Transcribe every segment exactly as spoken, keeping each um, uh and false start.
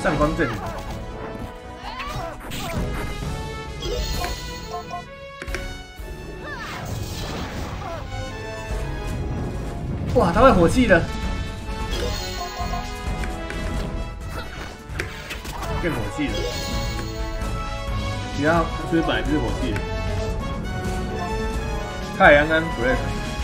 上方阵营。哇，他会火气的，变火气了。其他所以本来就是火气的。太阳跟 break。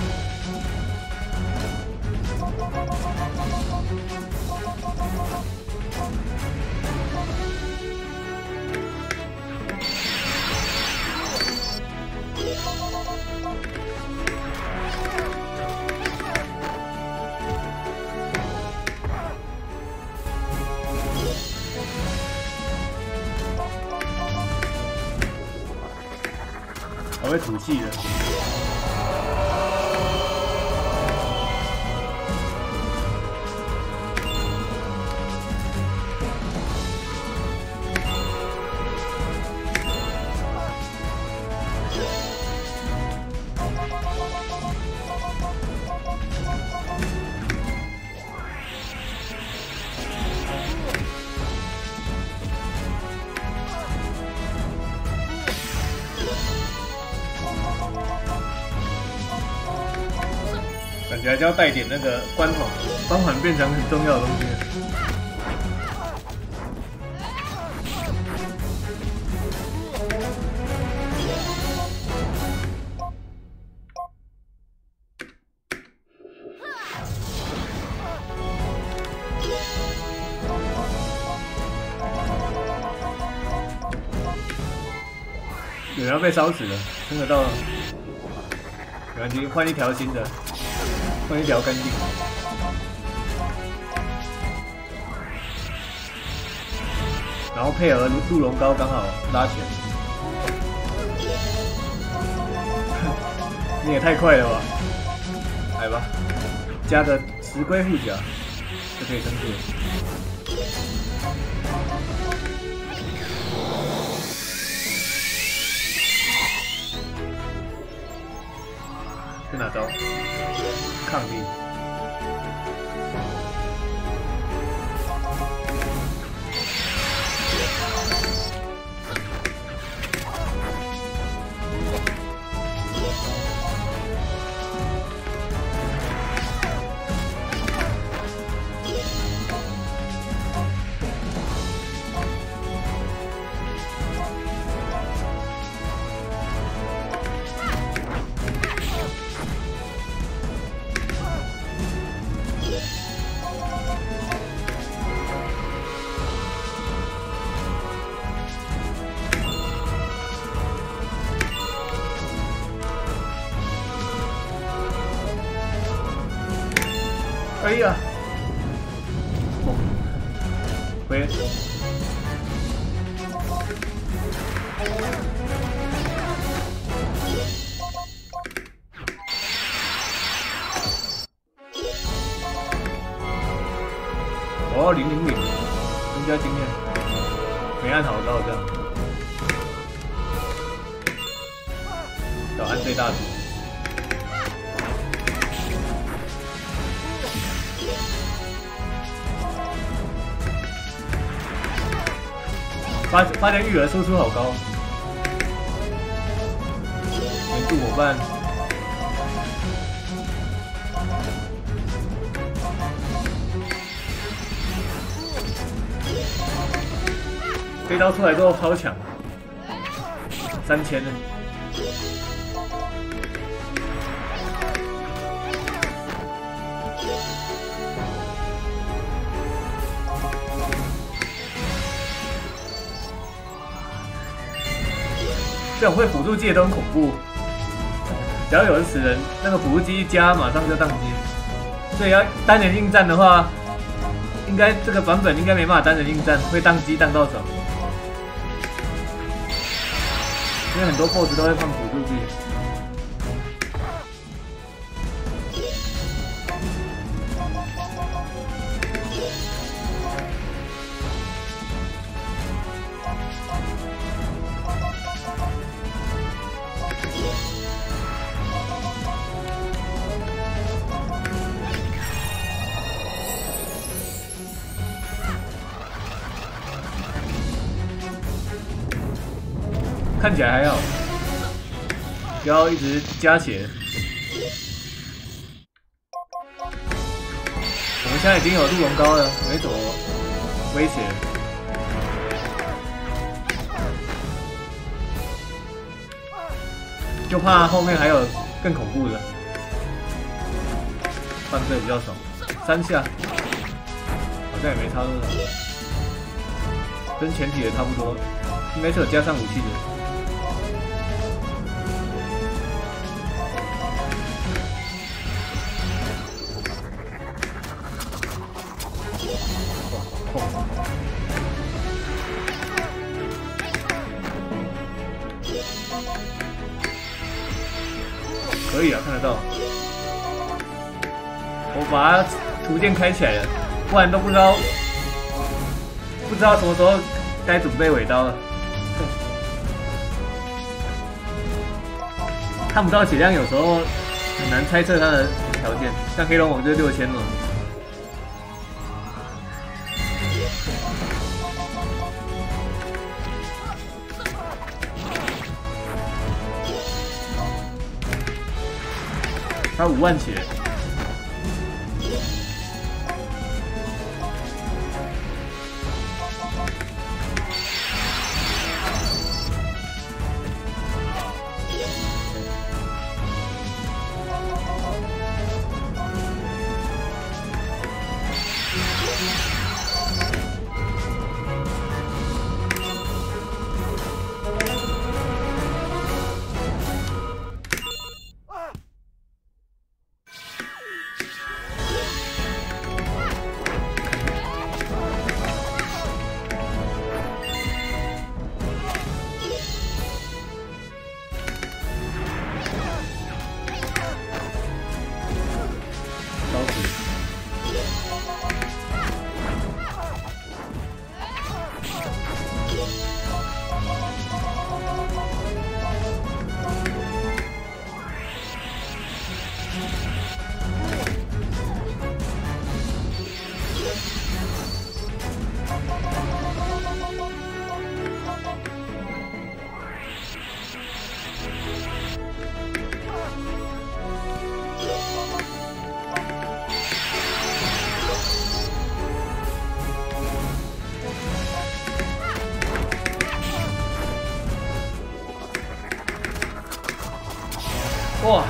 还会吐气的。感觉还是要带点那个关环，关环变成很重要的东西。有人要被烧死了，听得到了。没关系，换一条新的。 换一条干净，然后配合鹿龙膏刚好拉起来。你也太快了吧！来吧，加个石龟护甲就可以登去了。是哪招？ 抗力，哎呀！哦，回。哦，零零零，增加经验，没按好到这样。要按最大值。 发发现育儿输出好高，援助伙伴，这刀出来之后超强，三千呢。这种会辅助技的都很恐怖，只要有人死人，那个辅助技一加，马上就宕机。所以要单人应战的话，应该这个版本应该没办法单人应战，会宕机宕到爽。因为很多 B O S S 都会放辅助技。 看起来还好，不要一直加血。我们现在已经有鹿茸膏了，没什么威胁。就怕后面还有更恐怖的，犯罪比较少，三下好像也没差多少，跟前期也差不多，应该是有加上武器的。哇，好痛！可以啊，看得到。我把图鉴开起来了，不然都不知道不知道什么时候该准备尾刀了。看不到血量，有时候很难猜测它的条件。像黑龙王就六千了。他五万血，哇！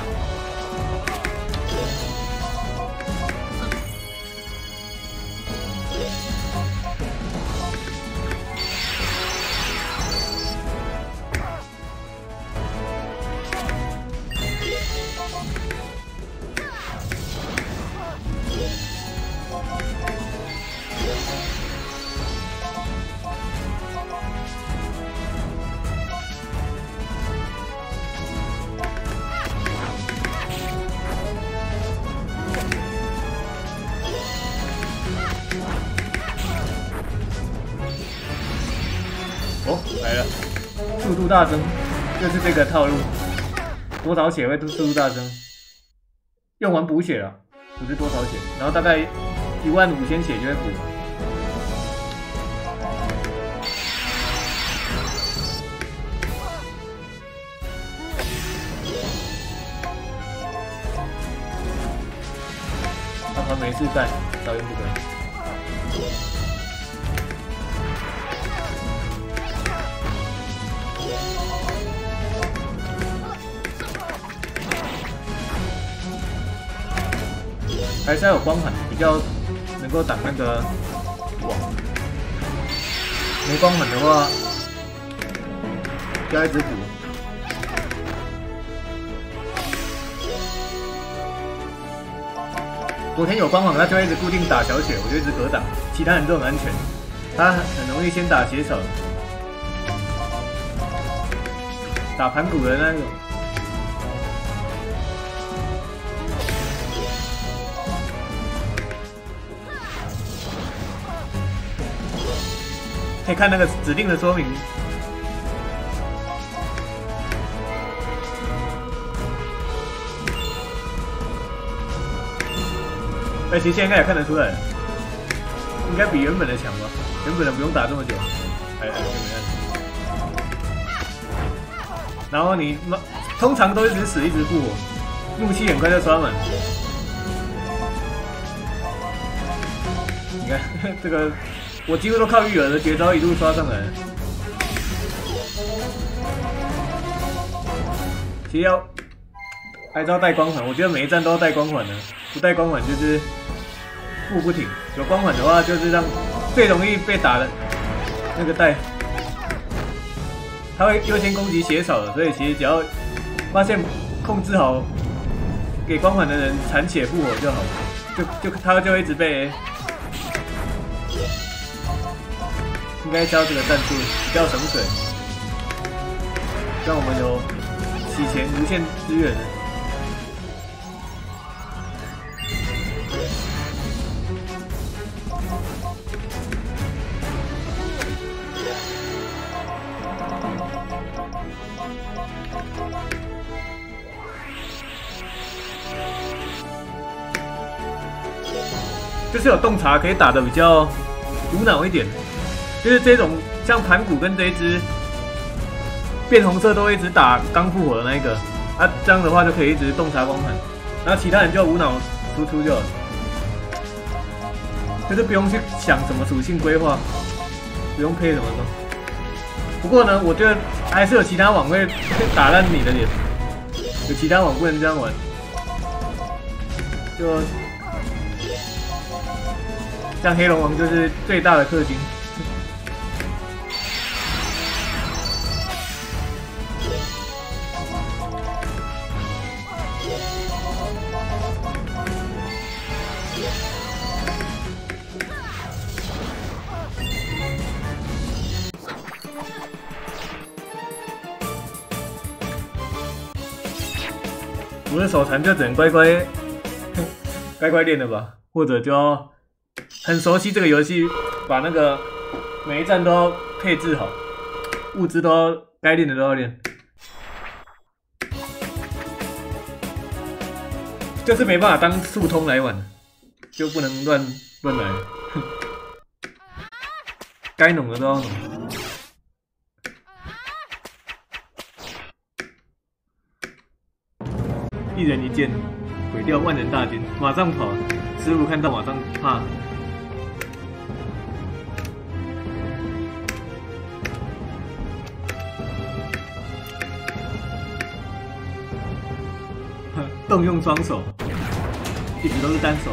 哦，来了，速度大增，就是这个套路。多少血会速度大增？用完补血了，不是多少血，然后大概一万五千血就会补了。他团没事干，少用这个。 还是要有光环，比较能够挡那个网。没光环的话，就要一直补。昨天有光环，他就一直固定打小血，我就一直格挡，其他人都很安全。他很容易先打血手，打盘古的那种。 可以看那个指定的说明。而且现在应该也看得出来，应该比原本的强吧？原本的不用打这么久，哎哎，就没按。 然后你通常都一直死一直复活，怒气很快就刷满。你看这个，我几乎都靠育儿的绝招一路刷上来了。其实要挨招带光环，我觉得每一站都要带光环的，不带光环就是复不停。有光环的话，就是让最容易被打的那个带。 他会优先攻击血少的，所以其实只要发现控制好给光环的人残血复活就好，就就他就会一直被。应该教这个战术比较省水，让我们有洗钱无限资源的。 就是有洞察可以打得比较无脑一点，就是这种像盘古跟这一只变红色都会一直打刚复活的那一个，啊，这样的话就可以一直洞察光盘，然后其他人就无脑输出就好了，就是不用去想什么属性规划，不用配什么的。不过呢，我觉得还是有其他网会打烂你的脸，有其他网不能这样玩，就。 像黑龙王就是最大的氪金，我的手残就只能乖乖乖乖练了吧，或者就要。 很熟悉这个游戏，把那个每一站都要配置好，物资都要该练的都要练，就是没办法当速通来玩，就不能乱乱来，该弄的都要弄。一人一剑，毁掉万人大军，马上跑！师傅看到马上怕。 动用双手，一直都是单手。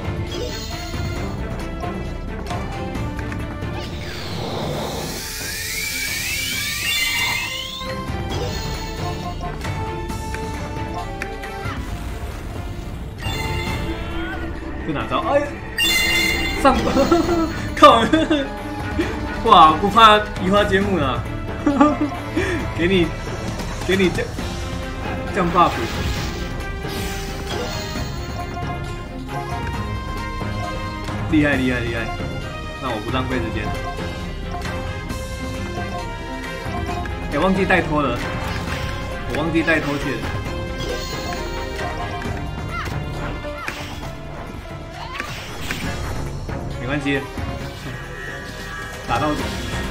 这哪招？哎，上靠！哇，不怕移花接木了，给你，给你降降 buff。 厉害厉害厉害！那我不浪费时间。哎、欸，忘记带拖了，我忘记带拖去了。没关系，打到底。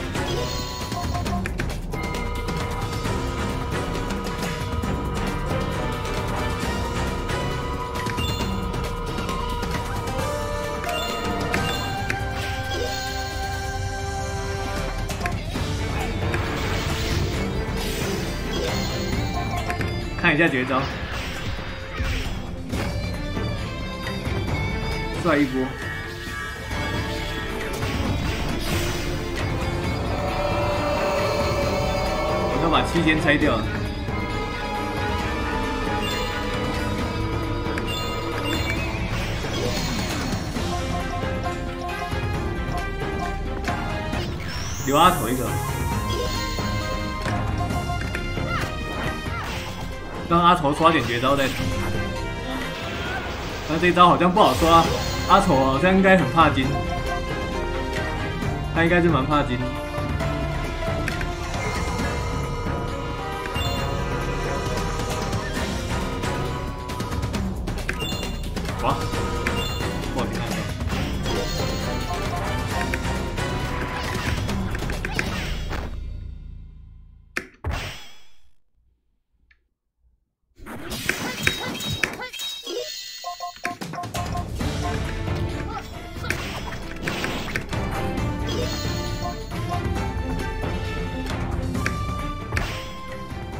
看一下绝招，帅一波！我要把七仙拆掉。留阿头一个。 让阿丑刷点绝招再打，但这一招好像不好刷。阿丑好像应该很怕金，他应该是蛮怕金。哇，不好听那个。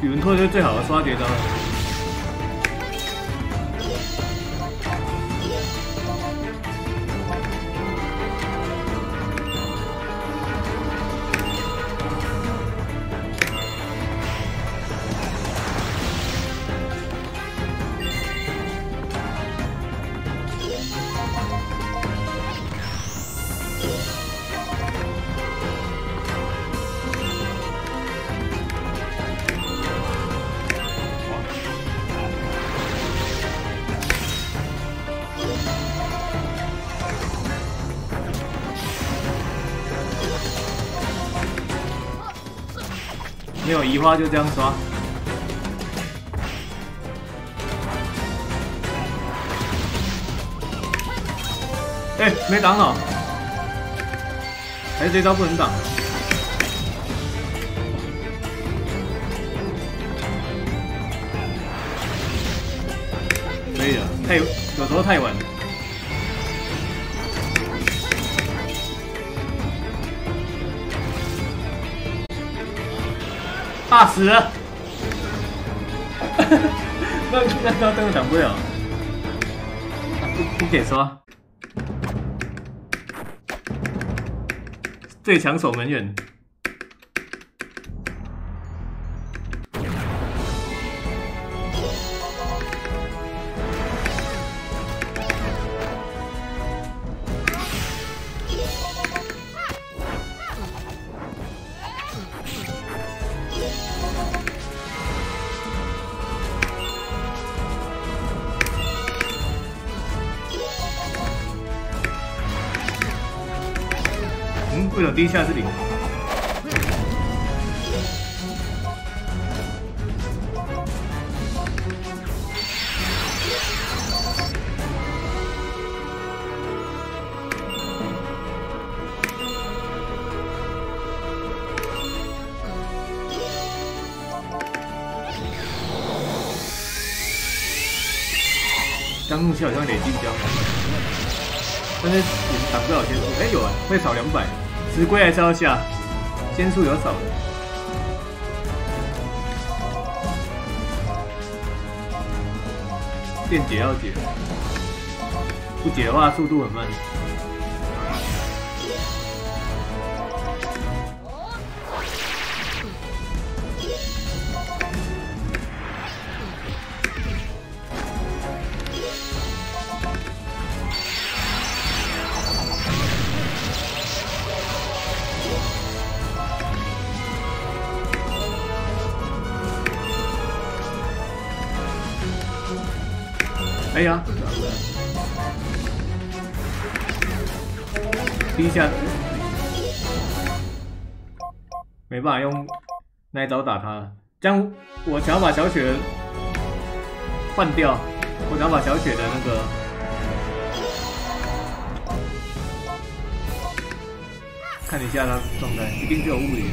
宇文拓就是最好的刷绝招了。没有移花就这样刷。哎、欸，没挡好，还是这招不能挡。可以了，太有时候太晚了。 怕死了！那那招真的挡不了，不不给刷。最强守门员。嗯，为什么第一下是零？刚怒气好像累积比较好，但是也挡不了仙术。哎、欸，有啊，会少两百。 石龟还是要下，仙术有少的。电解要解，不解的话速度很慢。哎呀，第一下没办法用那一招打他，这样我想要把小雪换掉，我想要把小雪的那个看一下他状态，一定是有物理。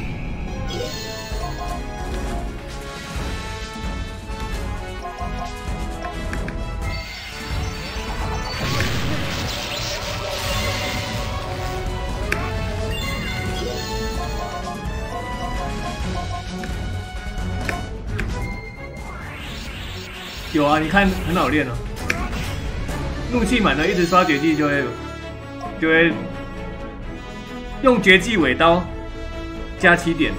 有啊，你看很好练哦。怒气满了，一直刷绝技就会就会用绝技尾刀加七点。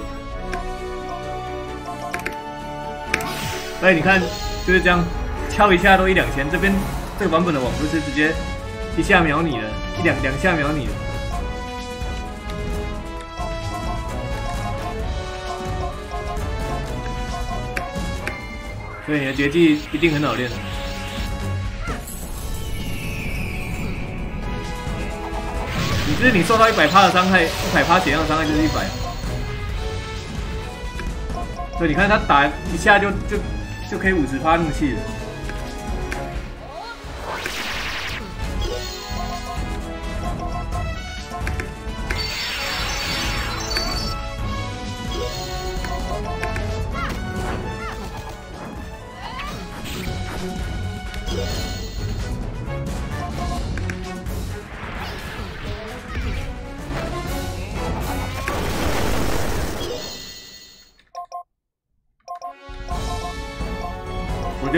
哎，你看就是这样，敲一下都一两千。这边这个版本的网不是直接一下秒你了，一两两下秒你了。 所以你的绝技一定很好练。你就是你受到一百趴的伤害，一百趴血量的伤害就是一百。所以你看他打一下就就就可以五十趴怒气了。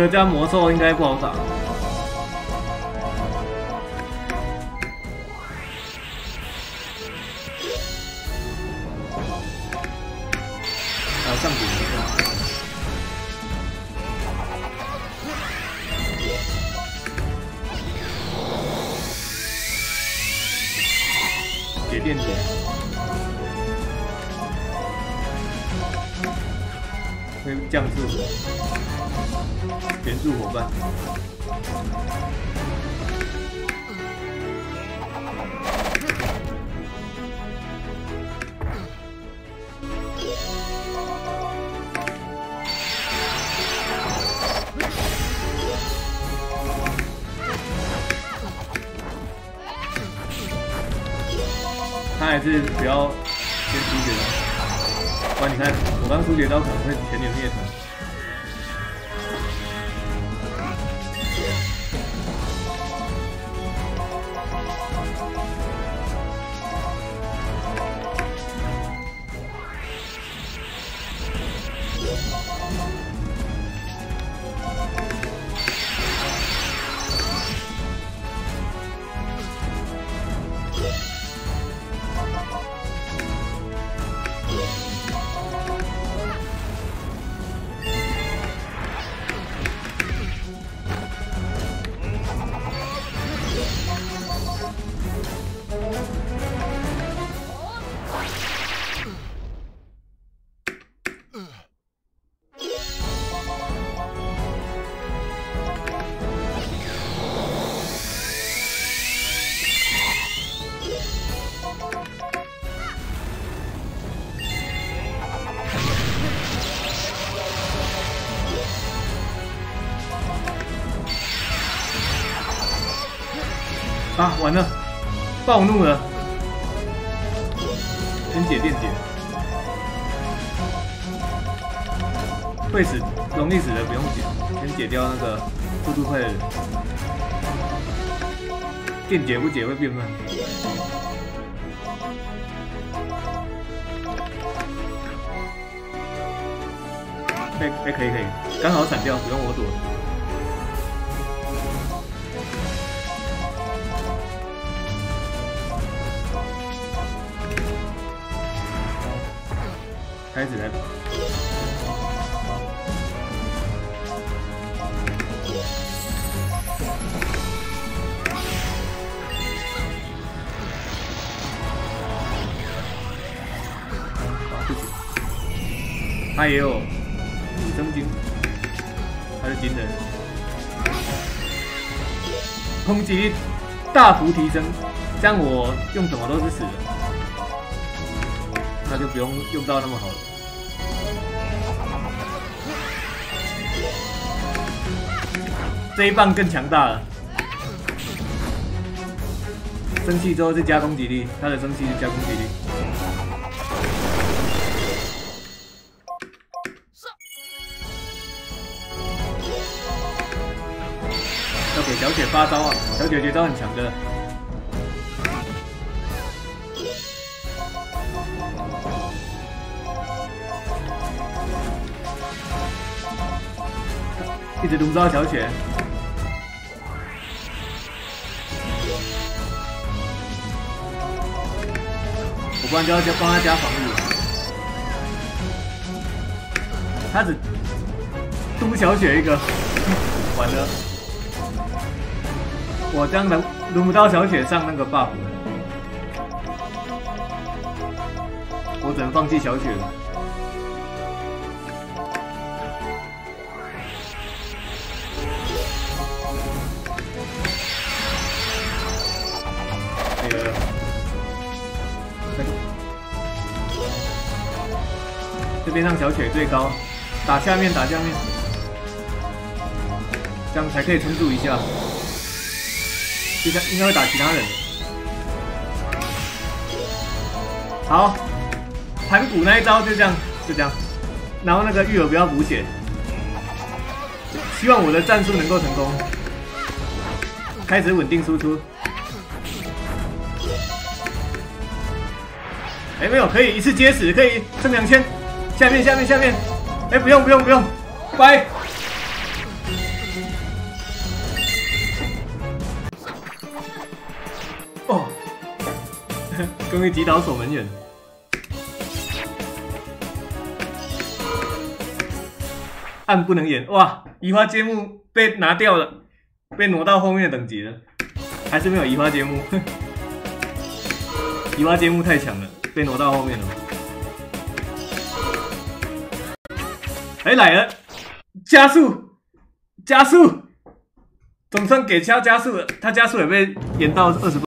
觉得这样魔兽应该不好打。啊，上古魔兽。 铁电解，会降速，援助伙伴。他还是不要先出血刀，不然你看我刚出血刀可能会前点灭团。啊，完了，暴怒了，先解电解，会死，容易死的不用解，先解掉那个速度快的人，电解不解会变慢。哎哎，可以可以，刚好闪掉，不用我躲。 开始来跑，啊不行，他也有五增金，他是金人，攻击力大幅提升，这样我用什么都是死的。 那就不用用到那么好了。这一棒更强大了。生气之后是加攻击力，他的生气是加攻击力。要给小雪发招啊！小雪绝招很强的。 一直炉烧小雪，我不然就要加帮他加防御。他只嘟小雪一个，完了，我这样轮轮不到小雪上那个 buff 了，我只能放弃小雪了。 这边让小雪最高，打下面，打下面，这样才可以撑住一下。接下应该会打其他人。好，盘古那一招就这样，就这样。然后那个玉儿不要补血，希望我的战术能够成功。开始稳定输出。哎，没有，可以一次接死，可以挣两千。 下面下面下面，哎，不用不用不用，拜。 终于击倒守门员。按不能演，哇！移花接木被拿掉了，被挪到后面的等级了，还是没有移花接木。移花接木太强了，被挪到后面了。哎，来了，加速，加速，总算给他加速了，他加速也被延到二十。